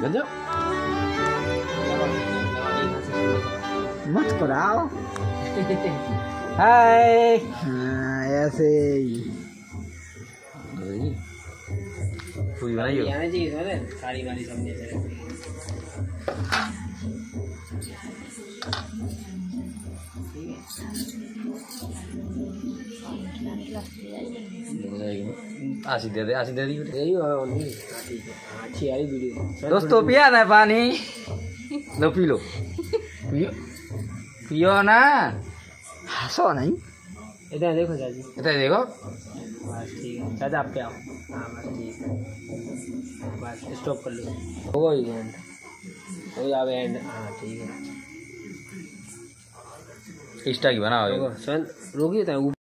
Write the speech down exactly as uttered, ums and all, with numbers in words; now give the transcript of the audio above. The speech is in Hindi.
गजब मत कराओ। हाय ऐसे पूरी बनाइए आना चाहिए सारी वाली समझे आशी दे दे आशी दे दी यही नहीं ठीक है अच्छी आई वीडियो। दोस्तों पिया ना पानी लो पी लो पियो पियो ना हंसो नहीं। इधर देखो चाची इधर देखो बस ठीक है चाचा आप पे आओ। हाँ बस ठीक है बस स्टॉप कर लो होगा ही एंड हो जावे एंड। हाँ ठीक है इंस्टा की बनाओ रोकिए